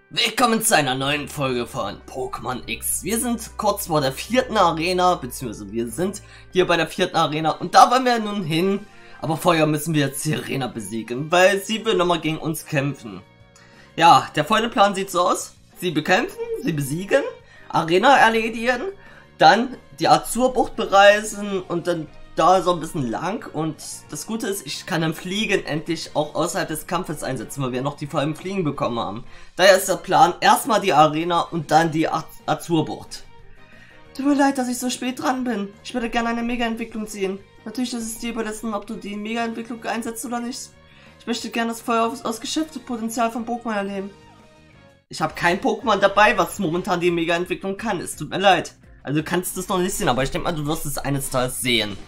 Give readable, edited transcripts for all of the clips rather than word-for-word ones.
Willkommen zu einer neuen Folge von Pokémon X. Wir sind kurz vor der 4. Arena, beziehungsweise wir sind hier bei der 4. Arena und da wollen wir nun hin. Aber vorher müssen wir jetzt Serena besiegen, weil sie will nochmal gegen uns kämpfen. Ja, der folgende Plan sieht so aus. Sie bekämpfen, sie besiegen, Arena erledigen, dann die Azurbucht bereisen und dann da so ein bisschen lang. Und das Gute ist, ich kann dann Fliegen endlich auch außerhalb des Kampfes einsetzen, weil wir noch die vollen Fliegen bekommen haben. Daher ist der Plan, erstmal die Arena und dann die Azurbucht. Tut mir leid, dass ich so spät dran bin. Ich würde gerne eine Mega-Entwicklung ziehen. Natürlich ist es dir überlassen, ob du die Mega-Entwicklung einsetzt oder nicht. Ich möchte gerne das voll ausgeschöpfte Potenzial von Pokémon erleben. Ich habe kein Pokémon dabei, was momentan die Mega-Entwicklung kann. Es tut mir leid. Also du kannst es noch nicht sehen, aber ich denke mal, du wirst es eines Tages sehen.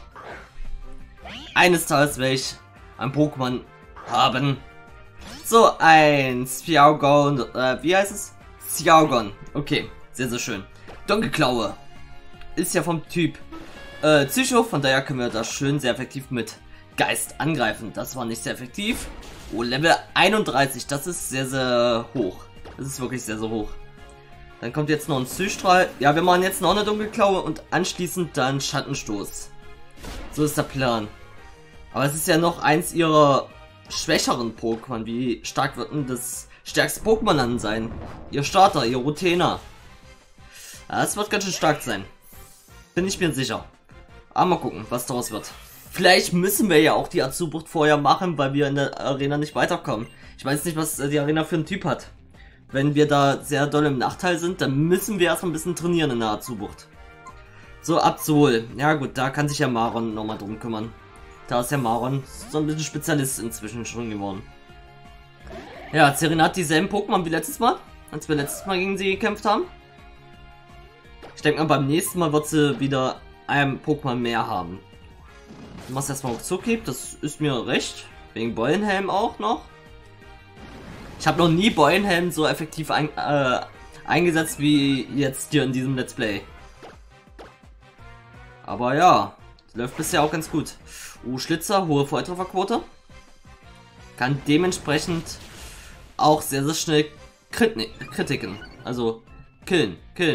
Eines Tages werde ich ein Pokémon haben. So, ein Sciagon, wie heißt es? Sciagon. Okay, sehr, sehr schön. Dunkelklaue. Ist ja vom Typ Psycho, von daher können wir das schön sehr effektiv mit Geist angreifen. Das war nicht sehr effektiv. Oh, Level 31, das ist sehr, sehr hoch. Das ist wirklich sehr, sehr hoch. Dann kommt jetzt noch ein Psystrahl. Ja, wir machen jetzt noch eine Dunkelklaue und anschließend dann Schattenstoß. So ist der Plan. Aber es ist ja noch eins ihrer schwächeren Pokémon. Wie stark wird denn das stärkste Pokémon dann sein? Ihr Starter, ihr Rotena. Ja, das wird ganz schön stark sein. Bin ich mir sicher. Aber mal gucken, was daraus wird. Vielleicht müssen wir ja auch die Azurbucht vorher machen, weil wir in der Arena nicht weiterkommen. Ich weiß nicht, was die Arena für einen Typ hat. Wenn wir da sehr doll im Nachteil sind, dann müssen wir erstmal ein bisschen trainieren in der Azurbucht. So, Absol. Ja gut, da kann sich ja Maron nochmal drum kümmern. Da ist ja Maron so ein bisschen Spezialist inzwischen schon geworden. Ja, Serena hat dieselben Pokémon wie letztes Mal, als wir letztes Mal gegen sie gekämpft haben. Ich denke mal, beim nächsten Mal wird sie wieder ein Pokémon mehr haben. Du machst erstmal auch Zuckieb, das ist mir recht. Wegen Beulenhelm auch noch. Ich habe noch nie Beulenhelm so effektiv eingesetzt wie jetzt hier in diesem Let's Play. Aber ja, läuft bisher auch ganz gut. Schlitzer, hohe Volltrefferquote. Kann dementsprechend auch sehr, sehr schnell kritiken. Also killen.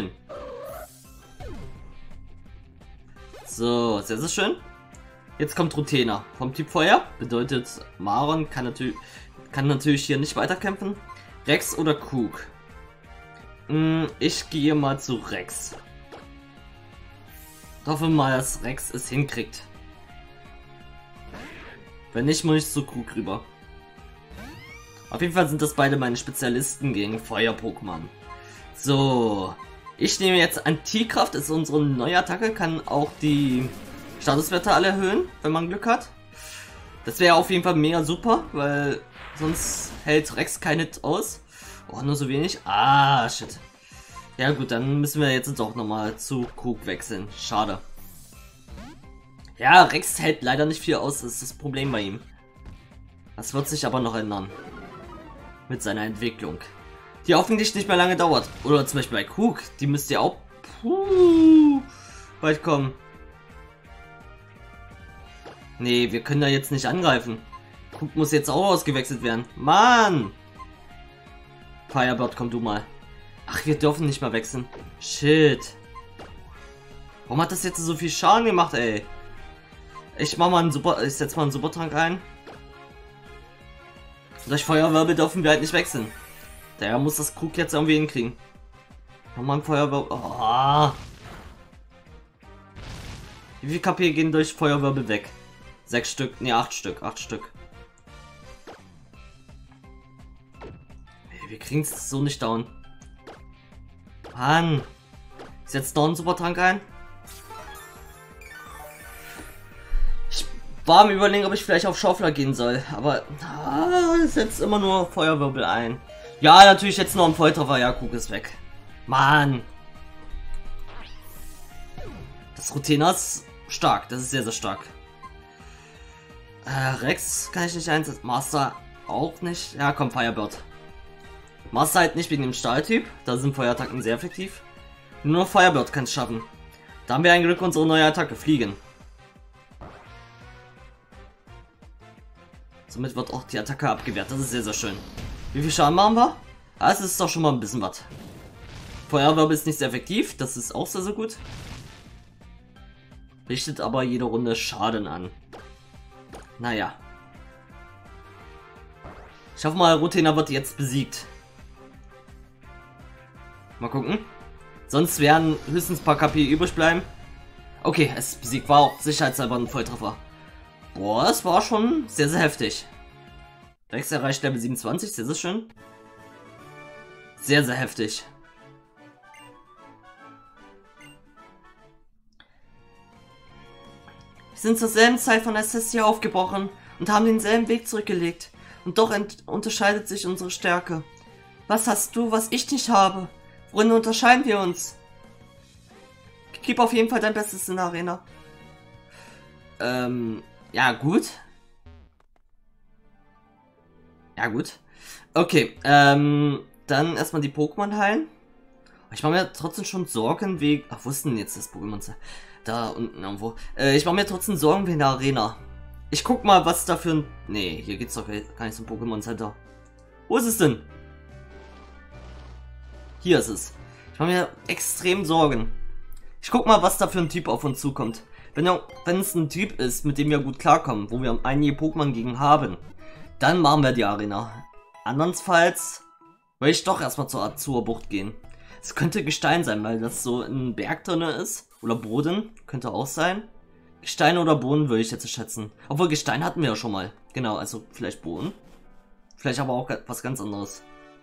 So, sehr, sehr schön. Jetzt kommt Rotena vom Typ Feuer. Bedeutet, Maron kann natürlich hier nicht weiterkämpfen. Rex oder Cook? Ich gehe mal zu Rex. Ich hoffe mal, dass Rex es hinkriegt. Wenn nicht, muss ich zu Cook rüber. Auf jeden Fall sind das beide meine Spezialisten gegen Feuer-Pokémon. So. Ich nehme jetzt Antikraft, ist unsere neue Attacke, kann auch die Statuswerte alle erhöhen, wenn man Glück hat. Das wäre auf jeden Fall mega super, weil sonst hält Rex kein Hit aus. Oh, nur so wenig. Ah, shit. Ja gut, dann müssen wir jetzt doch nochmal zu Cook wechseln. Schade. Ja, Rex hält leider nicht viel aus, das ist das Problem bei ihm. Das wird sich aber noch ändern. Mit seiner Entwicklung. Die hoffentlich nicht mehr lange dauert. Oder zum Beispiel bei Cook, die müsste ja auch weit kommen. Nee, wir können da jetzt nicht angreifen. Cook muss jetzt auch ausgewechselt werden. Mann! Firebird, komm du mal. Ach, wir dürfen nicht mal wechseln. Shit. Warum hat das jetzt so viel Schaden gemacht, ey? Ich setze mal einen Supertrank ein. Durch Feuerwirbel dürfen wir halt nicht wechseln. Daher muss das Krug jetzt irgendwie hinkriegen. Nochmal ein Feuerwirbel. Oh. Wie viel KP gehen durch Feuerwirbel weg? 6 Stück, ne 8 Stück, 8 Stück. Hey, wir kriegen es so nicht down. Mann. Ich setze da einen Supertrank ein. Ich war am Überlegen, ob ich vielleicht auf Schaufler gehen soll, aber ich setze immer nur Feuerwirbel ein. Ja, natürlich jetzt noch ein Volltreffer. Ja, Cook ist weg. Mann. Das Rotena ist stark. Das ist sehr, sehr stark. Rex kann ich nicht einsetzen. Master auch nicht. Ja, komm, Firebird. Master halt nicht wegen dem Stahltyp. Da sind Feuerattacken sehr effektiv. Nur noch Firebird kann es schaffen. Da haben wir ein Glück unsere neue Attacke. Fliegen. Somit wird auch die Attacke abgewehrt. Das ist sehr, sehr schön. Wie viel Schaden machen wir? Das ist doch schon mal ein bisschen was. Feuerwirbel ist nicht sehr effektiv, das ist auch sehr, sehr gut. Richtet aber jede Runde Schaden an. Naja. Ich hoffe mal, Rutena wird jetzt besiegt. Mal gucken. Sonst werden höchstens ein paar KP übrig bleiben. Okay, es ist besiegt. War auch sicherheitshalber ein Volltreffer. Boah, das war schon sehr, sehr heftig. Rex erreicht Level 27, sehr, sehr schön. Sehr, sehr heftig. Wir sind zur selben Zeit von Assessia aufgebrochen und haben denselben Weg zurückgelegt. Und doch unterscheidet sich unsere Stärke. Was hast du, was ich nicht habe? Worin unterscheiden wir uns? Gib auf jeden Fall dein Bestes in der Arena. Ja gut. Ja gut. Okay, dann erstmal die Pokémon heilen. Ich mache mir trotzdem schon Sorgen wegen... Ach, wo ist denn jetzt das Pokémon? Da unten irgendwo. Ich mache mir trotzdem Sorgen wegen der Arena. Ich guck mal, was da für ein... Nee, hier geht's doch gar nicht zum Pokémon Center. Wo ist es denn? Hier ist es. Ich mache mir extrem Sorgen. Ich guck mal, was da für ein Typ auf uns zukommt. Wenn es ein Typ ist, mit dem wir gut klarkommen, wo wir einige Pokémon gegen haben, dann machen wir die Arena. Andernfalls will ich doch erstmal zur Azurbucht gehen. Es könnte Gestein sein, weil das so ein Berg drin ist. Oder Boden, könnte auch sein. Gestein oder Boden würde ich jetzt schätzen. Obwohl Gestein hatten wir ja schon mal. Genau, also vielleicht Boden. Vielleicht aber auch was ganz anderes.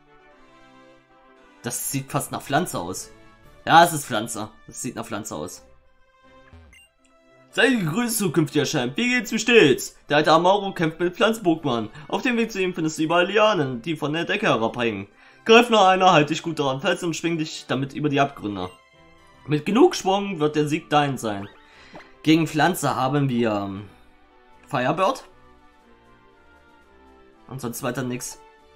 Das sieht fast nach Pflanze aus. Ja, es ist Pflanze. Das sieht nach Pflanze aus. Sei gegrüßt, zukünftiger Champ. Wie geht's, wie steht's? Der alte Amaro kämpft mit Pflanzen-Pokémon. Auf dem Weg zu ihm findest du überall Lianen, die von der Decke herabhängen. Greif nach einer, halt dich gut daran fest und schwing dich damit über die Abgründe. Mit genug Schwung wird der Sieg dein sein. Gegen Pflanze haben wir Firebird. Und sonst weiter nix.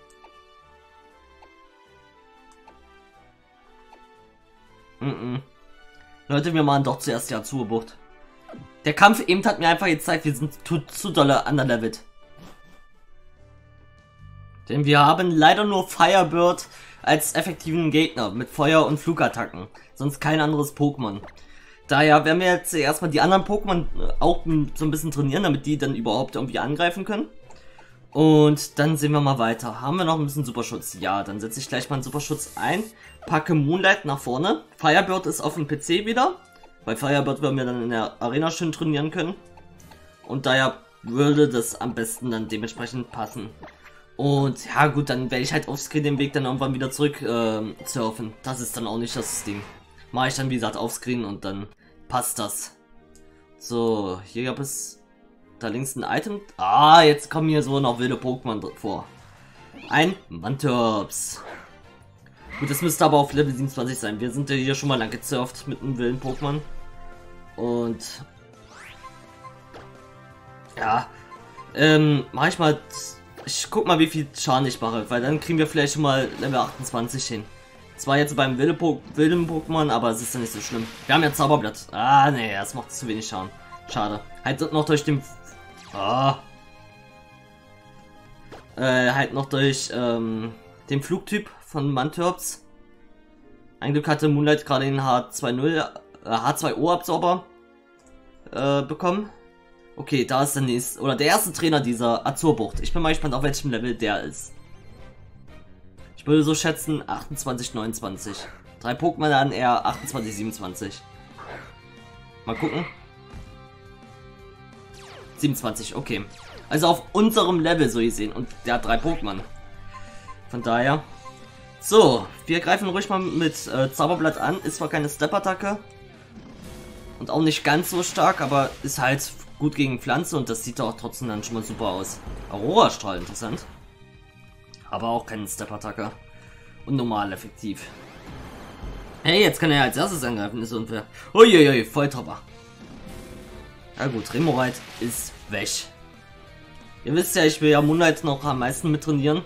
Leute, wir machen doch zuerst die Azurbucht. Der Kampf eben hat mir einfach gezeigt, wir sind zu dolle underlevelt. Denn wir haben leider nur Firebird als effektiven Gegner mit Feuer- und Flugattacken. Sonst kein anderes Pokémon. Daher werden wir jetzt erstmal die anderen Pokémon auch so ein bisschen trainieren, damit die dann überhaupt irgendwie angreifen können. Und dann sehen wir mal weiter. Haben wir noch ein bisschen Superschutz? Ja, dann setze ich gleich mal einen Superschutz ein. Packe Moonlight nach vorne. Firebird ist auf dem PC wieder. Bei Firebird werden wir dann in der Arena schön trainieren können. Und daher würde das am besten dann dementsprechend passen. Und ja gut, dann werde ich halt offscreen den Weg dann irgendwann wieder zurück surfen. Das ist dann auch nicht das Ding. Mache ich dann wie gesagt offscreen und dann passt das. So, hier gab es da links ein Item. Ah, jetzt kommen hier so noch wilde Pokémon vor. Ein Manterps. Gut, das müsste aber auf Level 27 sein. Wir sind ja hier schon mal lang gesurft mit einem wilden Pokémon. Und ja, mach ich mal. Ich guck mal, wie viel Schaden ich mache, weil dann kriegen wir vielleicht schon mal Level 28 hin. Zwar jetzt beim wilden Pokémon, aber es ist ja nicht so schlimm. Wir haben ja Zauberblatt. Ah, nee, das macht zu wenig Schaden. Schade. Halt noch durch den... halt noch durch den Flugtyp von Manterps. Ein Glück hatte Moonlight gerade den H2O-Absorber bekommen. Okay, da ist der nächste, oder der erste Trainer dieser Azurbucht. Ich bin mal gespannt, auf welchem Level der ist. Ich würde so schätzen 28, 29. 3 Pokémon an eher 28, 27. Mal gucken. 27, okay. Also auf unserem Level so gesehen. Und der hat 3 Pokémon. Von daher. So, wir greifen ruhig mal mit Zauberblatt an. Ist zwar keine Step-Attacke. Und auch nicht ganz so stark, aber ist halt gut gegen Pflanze und das sieht auch trotzdem dann schon mal super aus. Aurora-Strahl, interessant. Aber auch keine Step-Attacke. Und normal effektiv. Hey, jetzt kann er als erstes angreifen, ist unfair. Uiuiui, Volltreffer. Ja gut, Remoraid ist weg. Ihr wisst ja, ich will ja Moonlight noch am meisten mit trainieren.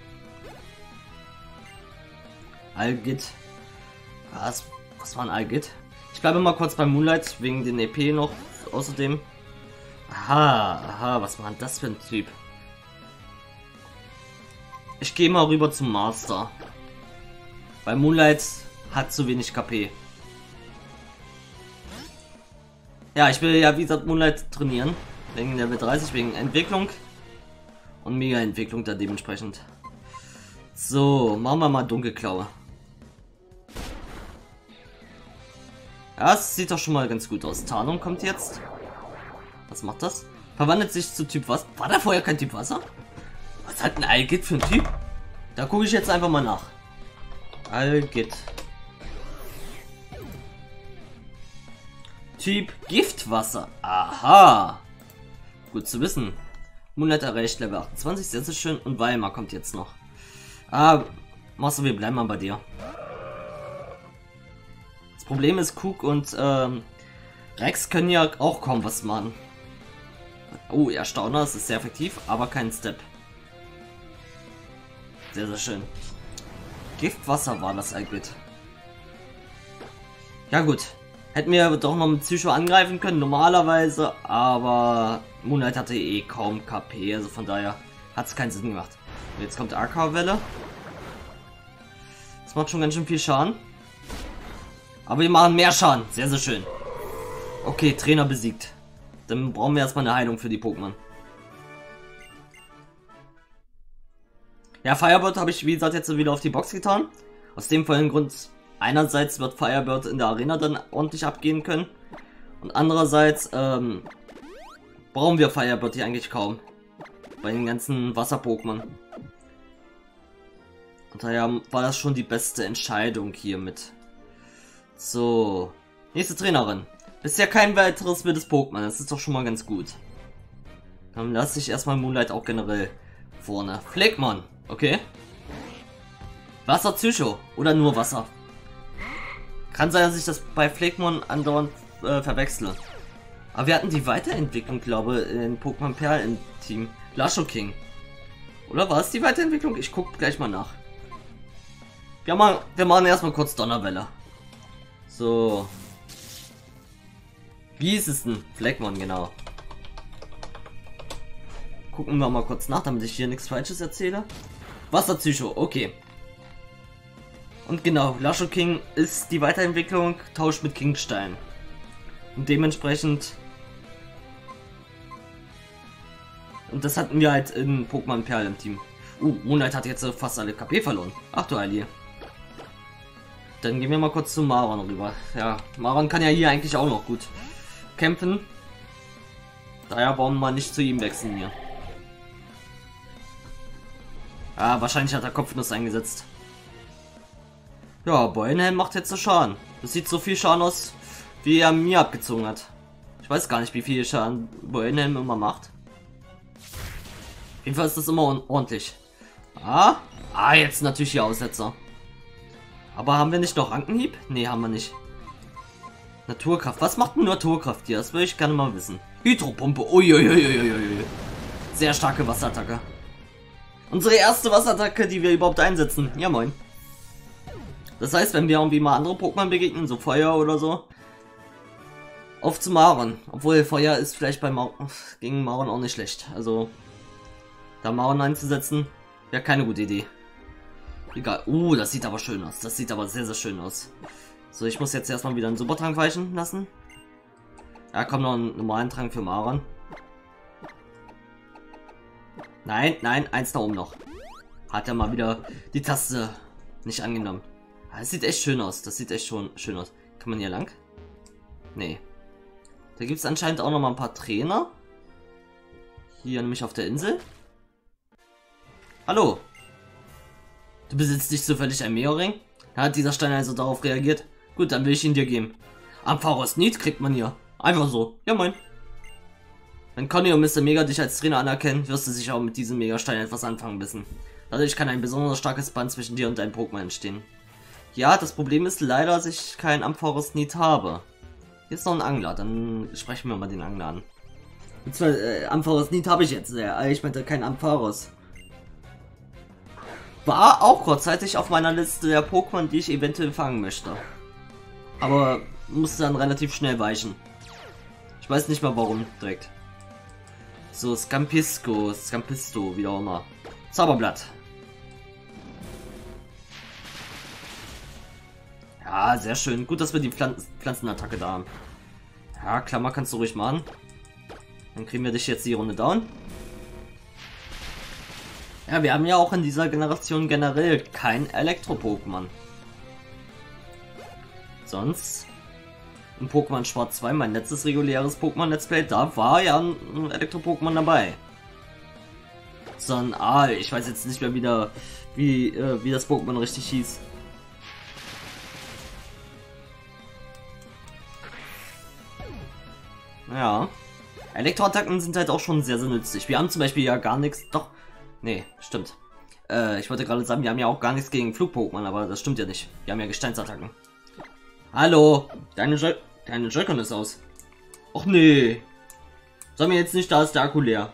Algit. Was war ein Algit? Ich bleibe mal kurz beim Moonlight, wegen den EP noch, außerdem. Aha, was war denn das für ein Typ? Ich gehe mal rüber zum Master. Weil Moonlight hat zu wenig KP. Ja, ich will ja wie gesagt Moonlight trainieren. Wegen Level 30, wegen Entwicklung. Und Mega-Entwicklung da dementsprechend. So, machen wir mal Dunkelklaue. Ja, es sieht doch schon mal ganz gut aus. Tarnung kommt jetzt. Was macht das? Verwandelt sich zu Typ Wasser. War da vorher kein Typ Wasser? Was hat ein Algit für ein Typ? Da gucke ich jetzt einfach mal nach. Algit. Typ Giftwasser. Aha. Gut zu wissen. Moonlight erreicht Level 28, sehr, sehr schön. Und Weimar kommt jetzt noch. Ah, Master, wir bleiben mal bei dir. Das Problem ist, Cook und Rex können ja auch kaum was machen. Oh, Erstauner, es ist sehr effektiv, aber kein Step. Sehr, sehr schön. Giftwasser war das Algit. Ja gut. Hätten wir doch noch mit Psycho angreifen können, normalerweise, aber Moonlight hatte eh kaum KP, also von daher hat es keinen Sinn gemacht. Und jetzt kommt AK-Welle. Das macht schon ganz schön viel Schaden. Aber wir machen mehr Schaden, sehr, sehr schön. Okay, Trainer besiegt. Dann brauchen wir erstmal eine Heilung für die Pokémon. Ja, Firebird habe ich, wie gesagt, jetzt wieder auf die Box getan. Aus dem vollen Grund, einerseits wird Firebird in der Arena dann ordentlich abgehen können. Und andererseits brauchen wir Firebird hier eigentlich kaum. Bei den ganzen Wasser-Pokémon. Und daher war das schon die beste Entscheidung hiermit. So. Nächste Trainerin. Bisher kein weiteres wildes Pokémon. Das ist doch schon mal ganz gut. Dann lasse ich erstmal Moonlight auch generell vorne. Fleckmon. Okay. Wasser Psycho. Oder nur Wasser. Kann sein, dass ich das bei Fleckmon andauernd verwechsle. Aber wir hatten die Weiterentwicklung, glaube ich, in Pokémon Perl im Team. Lashoking. Oder war es die Weiterentwicklung? Ich gucke gleich mal nach. Wir machen erstmal kurz Donnerwelle. So. Wie ist es denn? Fleckmon, genau. Gucken wir mal kurz nach, damit ich hier nichts Falsches erzähle. Wasserpsycho, okay. Und genau, Lashoking ist die Weiterentwicklung, tauscht mit Kingstein. Und dementsprechend... Und das hatten wir halt in Pokémon Perl im Team. Moonlight hat jetzt fast alle KP verloren. Ach du Heilige. Dann gehen wir mal kurz zu Maron rüber. Ja, Maron kann ja hier eigentlich auch noch gut kämpfen. Daher brauchen wir mal nicht zu ihm wechseln hier. Ah, wahrscheinlich hat er Kopfnuss eingesetzt. Ja, Boyenhelm macht jetzt so Schaden. Das sieht so viel Schaden aus, wie er mir abgezogen hat. Ich weiß gar nicht, wie viel Schaden Boyenhelm immer macht. Jedenfalls ist das immer ordentlich. Jetzt natürlich die Aussetzer. Aber haben wir nicht noch Rankenhieb? Nee, haben wir nicht. Naturkraft. Was macht denn Naturkraft hier? Das würde ich gerne mal wissen. Hydropumpe. Uiuiuiuiui. Sehr starke Wasserattacke. Unsere erste Wasserattacke, die wir überhaupt einsetzen. Ja, moin. Das heißt, wenn wir irgendwie mal andere Pokémon begegnen, so Feuer oder so, auf zu Maron. Obwohl Feuer ist vielleicht bei gegen Maron auch nicht schlecht. Also, da Maron einzusetzen, wäre keine gute Idee. Egal. Das sieht aber schön aus. Das sieht aber sehr, sehr schön aus. So, ich muss jetzt erstmal wieder einen Supertrank weichen lassen. Ja, kommt noch einen normalen Trank für Maron. Nein, nein, eins da oben noch. Hat er mal wieder die Taste nicht angenommen. Das sieht echt schön aus. Das sieht echt schon schön aus. Kann man hier lang? Nee. Da gibt es anscheinend auch noch mal ein paar Trainer. Hier nämlich auf der Insel. Hallo. Du besitzt nicht zufällig ein Meoring? Da hat dieser Stein also darauf reagiert. Gut, dann will ich ihn dir geben. Ampharos Need kriegt man hier. Einfach so. Ja, moin. Wenn Conny und Mr. Mega dich als Trainer anerkennen, wirst du sicher auch mit diesem Megastein etwas anfangen wissen. Dadurch kann ein besonders starkes Band zwischen dir und deinem Pokémon entstehen. Ja, das Problem ist leider, dass ich keinen Ampharos Need habe. Hier ist noch ein Angler, dann sprechen wir mal den Angler an. Und zwar, Ampharos Need habe ich jetzt. Ich meinte kein Ampharos. War auch kurzzeitig auf meiner Liste der Pokémon, die ich eventuell fangen möchte. Aber musste dann relativ schnell weichen. Ich weiß nicht mal warum direkt. So, Scampisto, wie auch immer. Zauberblatt. Ja, sehr schön. Gut, dass wir die Pflanzenattacke da haben. Ja, Klammer kannst du ruhig machen. Dann kriegen wir dich jetzt die Runde down. Ja, wir haben ja auch in dieser Generation generell kein Elektro-Pokémon. Sonst in Pokémon Schwarz 2, mein letztes reguläres Pokémon-Let's Play, da war ja ein Elektro-Pokémon dabei. So ein Aal, ich weiß jetzt nicht mehr wieder, wie das Pokémon richtig hieß. Ja. Elektroattacken sind halt auch schon sehr, sehr nützlich. Wir haben zum Beispiel ja gar nichts. Doch. Nee, stimmt. Ich wollte gerade sagen, wir haben ja auch gar nichts gegen Flug-Pokémon, aber das stimmt ja nicht. Wir haben ja Gesteinsattacken. Hallo! Deine Joy-Con ist aus. Och nee. Sag mir jetzt nicht, da ist der Akku leer.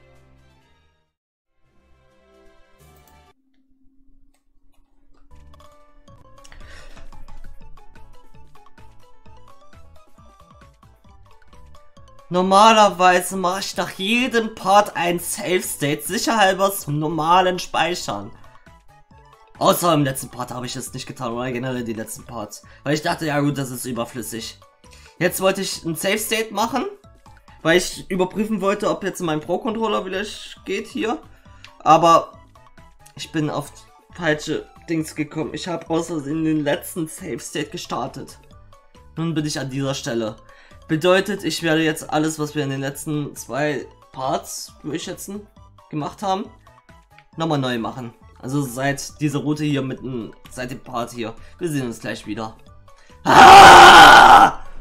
Normalerweise mache ich nach jedem Part ein Save State, sicherhalber zum normalen Speichern. Außer im letzten Part habe ich es nicht getan, oder generell die letzten Parts. Weil ich dachte, ja gut, das ist überflüssig. Jetzt wollte ich ein Save State machen, weil ich überprüfen wollte, ob jetzt mein Pro-Controller wieder geht hier. Aber ich bin auf falsche Dings gekommen. Ich habe aus Versehen den letzten Save State gestartet. Nun bin ich an dieser Stelle. Bedeutet, ich werde jetzt alles, was wir in den letzten 2 Parts, würde ich schätzen, gemacht haben, nochmal neu machen. Also seit dieser Route hier seit dem Part hier. Wir sehen uns gleich wieder. Ah!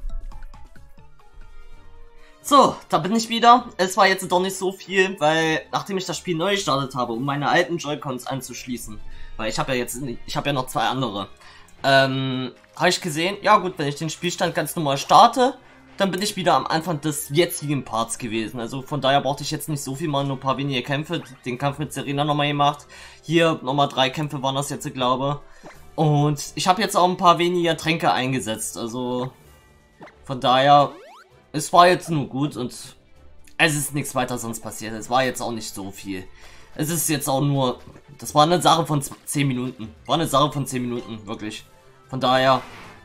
So, da bin ich wieder. Es war jetzt doch nicht so viel, weil nachdem ich das Spiel neu gestartet habe, um meine alten Joy-Cons anzuschließen, weil ich habe ja noch 2 andere. Habe ich gesehen, ja gut, wenn ich den Spielstand ganz normal starte, dann bin ich wieder am Anfang des jetzigen Parts gewesen. Also von daher brauchte ich jetzt nicht so viel, mal nur ein paar wenige Kämpfe. Den Kampf mit Serena nochmal gemacht. Hier nochmal 3 Kämpfe waren das jetzt, glaube ich. Und ich habe jetzt auch ein paar weniger Tränke eingesetzt. Also von daher, es war jetzt nur gut und es ist nichts weiter sonst passiert. Es war jetzt auch nicht so viel. Es ist jetzt auch nur, das war eine Sache von 10 Minuten. War eine Sache von 10 Minuten, wirklich. Von daher,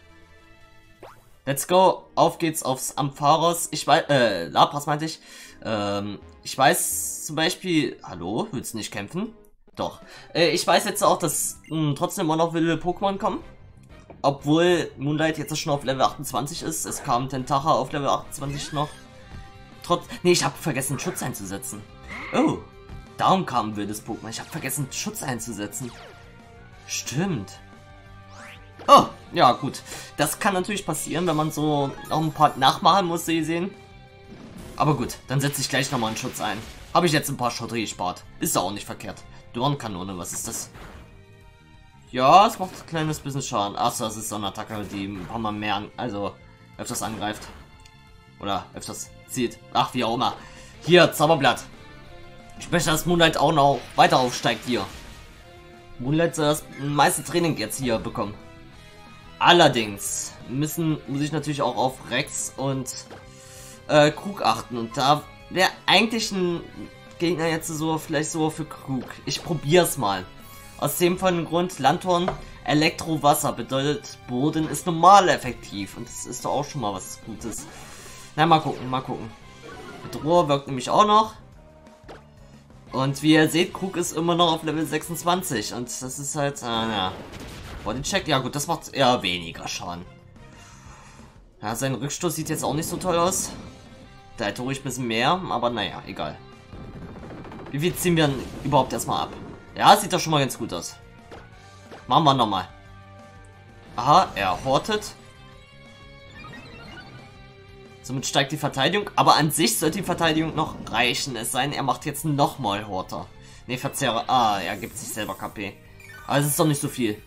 let's go. Auf geht's aufs Ampharos. Ich weiß, Lapras meinte ich. Ich weiß zum Beispiel, hallo, willst du nicht kämpfen? Doch. Ich weiß jetzt auch, dass trotzdem immer noch wilde Pokémon kommen. Obwohl Moonlight jetzt schon auf Level 28 ist. Es kam Tentacha auf Level 28 noch. Nee, ich habe vergessen, Schutz einzusetzen. Oh. Darum kam ein wildes Pokémon. Ich habe vergessen, Schutz einzusetzen. Stimmt. Oh, ja gut. Das kann natürlich passieren, wenn man so noch ein paar nachmachen muss, sehen. Aber gut, dann setze ich gleich nochmal einen Schutz ein. Habe ich jetzt ein paar Schotte gespart. Ist auch nicht verkehrt. Dornkanone, was ist das? Ja, es macht ein kleines bisschen Schaden. Achso, das ist so eine Attacke, die ein paar Mal mehr öfters angreift. Oder öfters zieht. Ach, wie auch immer. Hier, Zauberblatt. Ich möchte, dass Moonlight auch noch weiter aufsteigt hier. Moonlight soll das meiste Training jetzt hier bekommen. Allerdings muss ich natürlich auch auf Rex und Krug achten. Und da wäre eigentlich ein Gegner jetzt so, vielleicht so für Krug. Ich probier's mal. Aus dem vollen Grund, Landhorn, Elektrowasser bedeutet, Boden ist normal effektiv. Und das ist doch auch schon mal was Gutes. Na, mal gucken, mal gucken. Bedroher wirkt nämlich auch noch. Und wie ihr seht, Krug ist immer noch auf Level 26. Und das ist halt, ja. Bodycheck, ja gut, das macht eher weniger Schaden. Ja, sein Rückstoß sieht jetzt auch nicht so toll aus. Da hätte ruhig ein bisschen mehr, aber naja, egal. Wie viel ziehen wir denn überhaupt erstmal ab? Ja, sieht doch schon mal ganz gut aus. Machen wir nochmal. Aha, er hortet. Somit steigt die Verteidigung, aber an sich sollte die Verteidigung noch reichen. Es sei denn, er macht jetzt nochmal Horter. Ne, Verzehrer. Ah, er gibt sich selber KP. Aber es ist doch nicht so viel.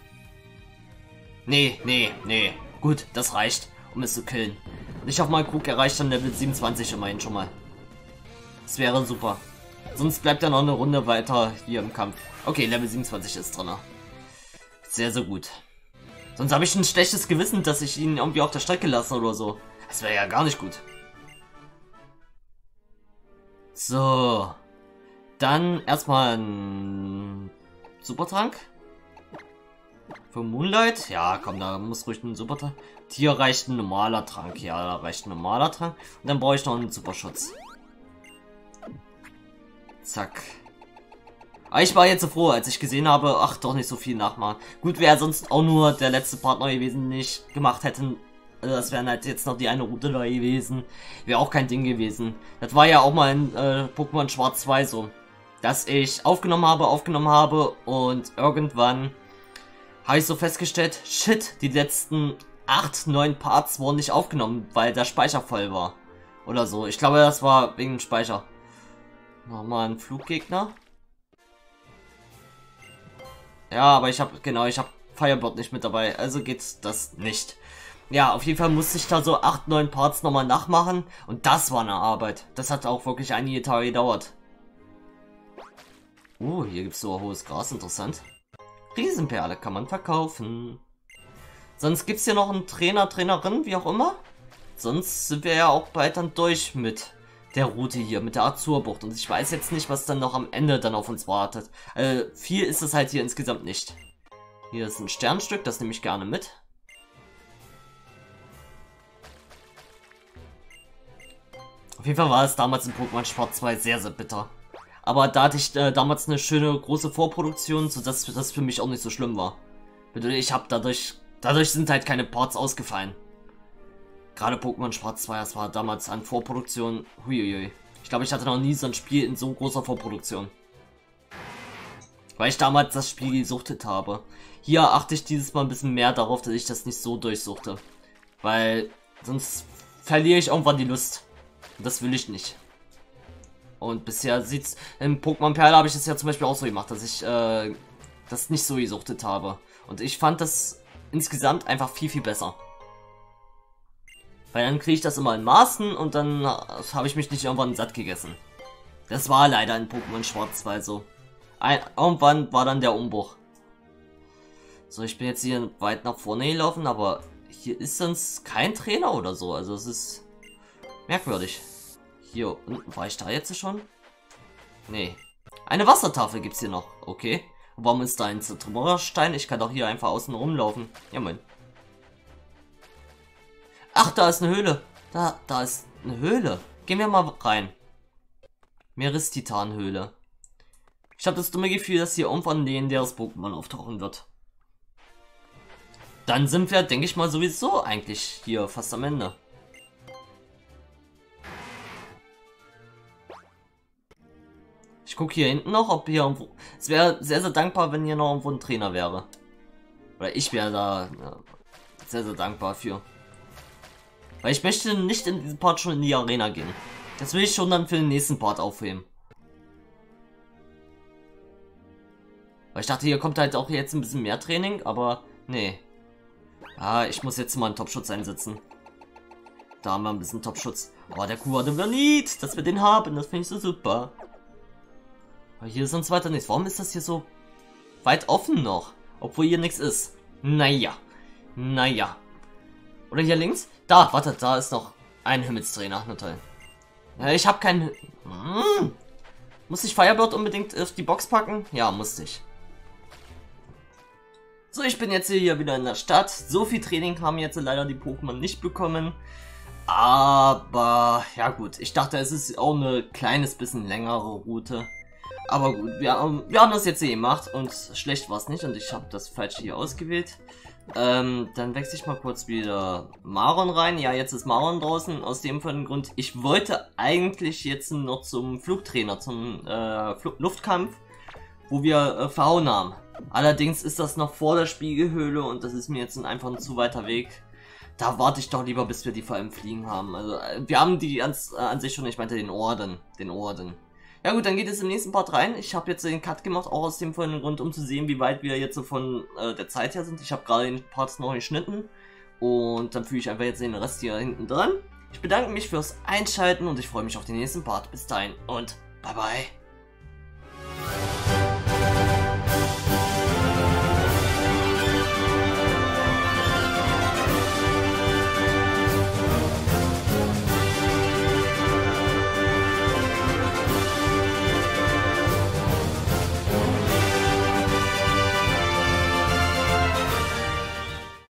Nee. Gut, das reicht, um es zu killen. Und ich hoffe mal, Krug erreicht dann Level 27 immerhin schon mal. Das wäre super. Sonst bleibt er noch eine Runde weiter hier im Kampf. Okay, Level 27 ist drin. Sehr, sehr gut. Sonst habe ich ein schlechtes Gewissen, dass ich ihn irgendwie auf der Strecke lasse oder so. Das wäre ja gar nicht gut. So. Dann erstmal ein Supertrank. Für Moonlight? Ja, komm, da muss ruhig ein Super... Hier reicht ein normaler Trank. Ja, da reicht ein normaler Trank. Und dann brauche ich noch einen Superschutz. Zack. Aber ich war jetzt so froh, als ich gesehen habe, ach, doch nicht so viel nachmachen. Gut, wäre sonst auch nur der letzte Part neu gewesen, den ich gemacht hätten. Das wären halt jetzt noch die eine Route neu gewesen. Wäre auch kein Ding gewesen. Das war ja auch mal in Pokémon Schwarz 2 so. Dass ich aufgenommen habe und irgendwann habe ich so festgestellt, shit, die letzten 8, 9 Parts wurden nicht aufgenommen, weil der Speicher voll war. Oder so. Ich glaube, das war wegen dem Speicher. Nochmal ein Fluggegner. Ja, aber ich habe Firebird nicht mit dabei, also geht das nicht. Ja, auf jeden Fall musste ich da so 8, 9 Parts nochmal nachmachen und das war eine Arbeit. Das hat auch wirklich einige Tage gedauert. Hier gibt es so hohes Gras, interessant. Riesenperle kann man verkaufen. Sonst gibt es hier noch einen Trainer, Trainerin, wie auch immer. Sonst sind wir ja auch bald dann durch mit der Route hier, mit der Azurbucht. Und ich weiß jetzt nicht, was dann noch am Ende dann auf uns wartet. Viel ist es halt hier insgesamt nicht. Hier ist ein Sternstück, das nehme ich gerne mit. Auf jeden Fall war es damals in Pokémon Schwarz 2 sehr, sehr bitter. Aber da hatte ich damals eine schöne große Vorproduktion, sodass das für mich auch nicht so schlimm war. Ich habe dadurch sind halt keine Parts ausgefallen. Gerade Pokémon Schwarz 2, das war damals an Vorproduktion. Huiuiui. Ich glaube, ich hatte noch nie so ein Spiel in so großer Vorproduktion. Weil ich damals das Spiel gesuchtet habe. Hier achte ich dieses Mal ein bisschen mehr darauf, dass ich das nicht so durchsuchte. Weil sonst verliere ich irgendwann die Lust. Und das will ich nicht. Und bisher sieht's... In Pokémon Perle habe ich es ja zum Beispiel auch so gemacht, dass ich das nicht so gesuchtet habe. Und ich fand das insgesamt einfach viel, viel besser. Weil dann kriege ich das immer in Maßen und dann habe ich mich nicht irgendwann satt gegessen. Das war leider in Pokémon Schwarz 2 so. Irgendwann war dann der Umbruch. So, ich bin jetzt hier weit nach vorne gelaufen, aber hier ist sonst kein Trainer oder so. Also es ist merkwürdig. Hier unten war ich da jetzt schon? Nee. Eine Wassertafel gibt es hier noch. Okay. Warum ist da ein Trümmerstein? Ich kann doch hier einfach außen rumlaufen. Ja, moin. Ach, da ist eine Höhle. Da ist eine Höhle. Gehen wir mal rein. Meeristitanhöhle. Ich habe das dumme Gefühl, dass hier irgendwann ein legendäres Pokémon auftauchen wird. Dann sind wir, denke ich mal, sowieso eigentlich hier fast am Ende. Ich gucke hier hinten noch, ob hier irgendwo... Es wäre sehr, sehr dankbar, wenn hier noch irgendwo ein Trainer wäre. Oder ich wäre da sehr, sehr dankbar für. Weil ich möchte nicht in diesem Part schon in die Arena gehen. Das will ich schon dann für den nächsten Part aufheben. Weil ich dachte, hier kommt halt auch jetzt ein bisschen mehr Training, aber nee. Ah, ich muss jetzt mal einen Topschutz einsetzen. Da haben wir ein bisschen Topschutz. Oh, der Kuh-Adonit, dass wir den haben, das finde ich so super. Aber hier ist sonst weiter nichts. Warum ist das hier so weit offen noch? Obwohl hier nichts ist. Naja. Naja. Oder hier links? Da, warte, da ist noch ein Himmelstrainer. Na toll. Ja, ich habe keinen... Muss ich Firebird unbedingt auf die Box packen? Ja, musste ich. So, ich bin jetzt hier wieder in der Stadt. So viel Training haben jetzt leider die Pokémon nicht bekommen. Aber, ja gut. Ich dachte, es ist auch eine kleines bisschen längere Route. Aber gut, wir haben das jetzt hier gemacht und schlecht war es nicht und ich habe das Falsche hier ausgewählt. Dann wechsle ich mal kurz wieder Maron rein. Ja, jetzt ist Maron draußen, aus dem Grund. Ich wollte eigentlich jetzt noch zum Flugtrainer, zum Luftkampf, wo wir verhauen haben. Allerdings ist das noch vor der Spiegelhöhle und das ist mir jetzt einfach ein zu weiter Weg. Da warte ich doch lieber, bis wir die vor allem fliegen haben. Also, wir haben die an sich schon, ich meinte den Orden. Ja gut, dann geht es im nächsten Part rein. Ich habe jetzt den Cut gemacht, auch aus dem folgenden Grund, um zu sehen, wie weit wir jetzt so von der Zeit her sind. Ich habe gerade den Parts noch geschnitten und dann füge ich einfach jetzt den Rest hier hinten dran. Ich bedanke mich fürs Einschalten und ich freue mich auf den nächsten Part. Bis dahin und bye bye.